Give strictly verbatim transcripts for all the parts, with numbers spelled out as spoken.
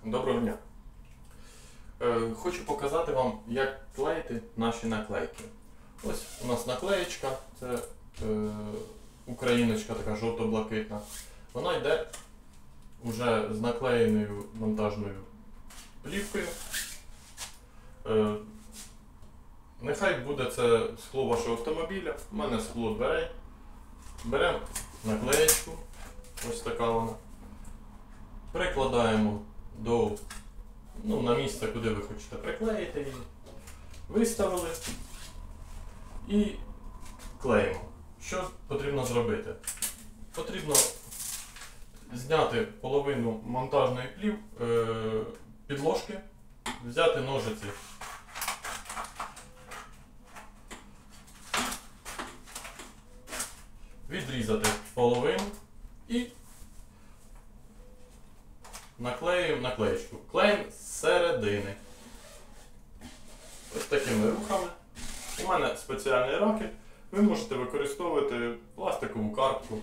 Доброго дня! Е, хочу показати вам, як клеїти наші наклейки. Ось у нас наклеєчка, це е, україночка така жовто-блакитна. Вона йде вже з наклеєною монтажною плівкою. Е, нехай буде це скло вашого автомобіля, у мене скло дверей. Беремо наклеєчку, ось така вона. Прикладаємо до, ну, на місце, куди ви хочете приклеїти її. Виставили і клеїмо. Що потрібно зробити? Потрібно зняти половину монтажної плів, е, підложки, взяти ножиці, відрізати половину і наклеюємо наклеєчку. Клеїмо з середини. Ось такими рухами. У мене спеціальні раки. Ви можете використовувати пластикову картку.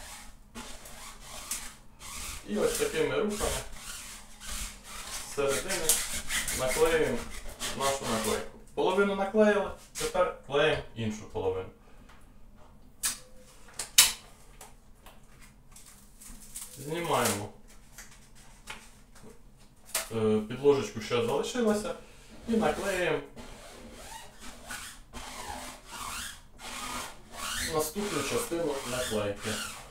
І ось такими рухами з середини наклеюємо нашу наклейку. Половину наклеїли, тепер клеїмо іншу половину. Знімаємо підложечку, що залишилася, і наклеїмо наступну частину наклейки.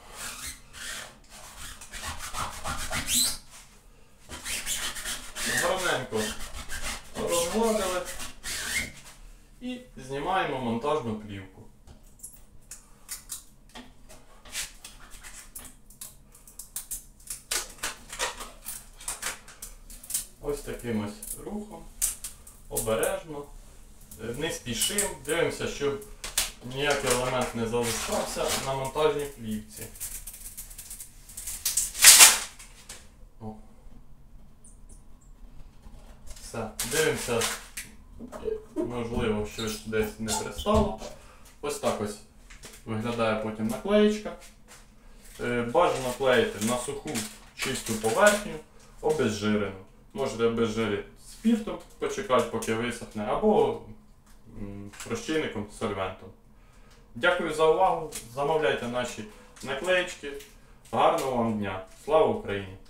Гарненько розгладили і знімаємо монтажну плівку. Ось таким ось рухом, обережно, не спішимо, дивимося, щоб ніякий елемент не залишався на монтажній плівці. О. Все, дивимося, можливо, щось десь не пристало. Ось так ось виглядає потім наклеєчка. Бажано клеїти на суху чисту поверхню, обезжирену. Можете обезжирити спиртом, почекати, поки висохне, або розчинником, сольвентом. Дякую за увагу, замовляйте наші наклеєчки. Гарного вам дня! Слава Україні!